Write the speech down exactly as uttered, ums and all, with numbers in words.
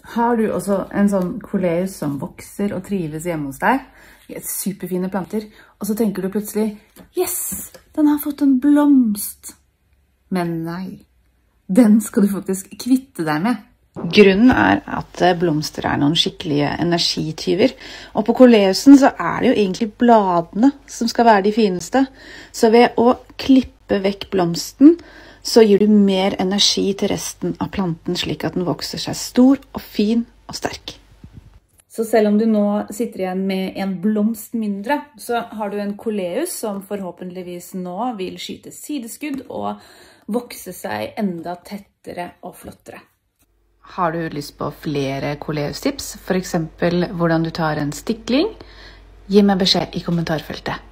Har du også en sånn koleus som vokser og trives hjemme hos deg? Superfine planter. Og så tenker du plutselig, yes, den har fått en blomst. Men nei, den skal du faktisk kvitte deg med. Grunnen er at blomster er noen skikkelige energityver. Og på koleusen så er det jo egentlig bladene som skal være de fineste. Så ved å klippe vekk blomsten, så gir du mer energi til resten av planten, slik at den vokser seg stor og fin og sterk. Så selv om du nå sitter igjen med en blomst mindre, så har du en koleus som forhåpentligvis nå vil skyte sideskudd og vokse seg enda tettere og flottere. Har du lyst på flere koleustips, for eksempel hvordan du tar en stikling? Gi meg beskjed i kommentarfeltet.